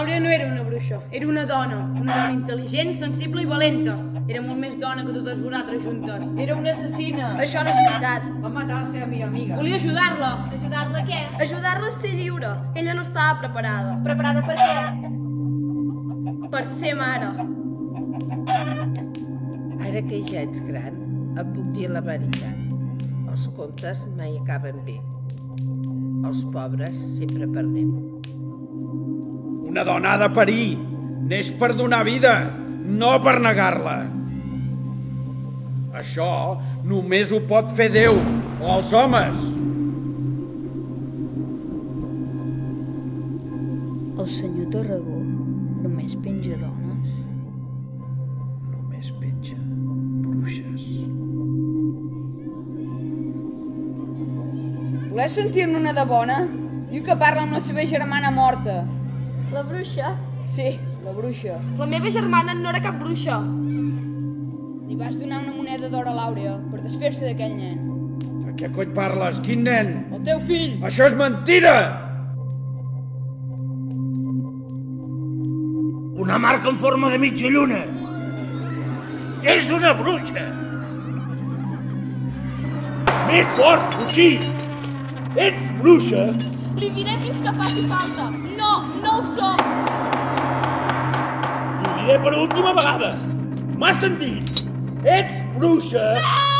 l'Àurea no era una bruixa, era una dona intel·ligent, sensible i valenta. Era molt més dona que totes vosaltres juntes. Era una assassina. Això no és veritat. Va matar la seva millor amiga. Volia ajudar-la. Ajudar-la què? Ajudar-la a ser lliure. Ella no estava preparada. Preparada per què? Per ser mare. Ara que ja ets gran, et puc dir la veritat. Els contes mai acaben bé. Els pobres sempre perdem. Una dona ha de parir. Neix per donar vida, no per negar-la. Això només ho pot fer Déu o els homes. El senyor Tarragó només penja dones. Només penja bruixes. Voleu sentir-ne una de bona? Diu que parla amb la seva germana morta. La bruixa? Sí, la bruixa. La meva germana no era cap bruixa. Li vas donar una moneda d'or a l'Àurea per desfer-se d'aquell nen. De què cony parles? Quin nen? El teu fill! Això és mentida! Una marca en forma de mitja lluna. És una bruixa. Més fort, Coixí! Ets bruixa? Li diré fins que faci falta. No, no ho som. T'ho diré per última vegada. M'has sentit? Ets bruixa? No!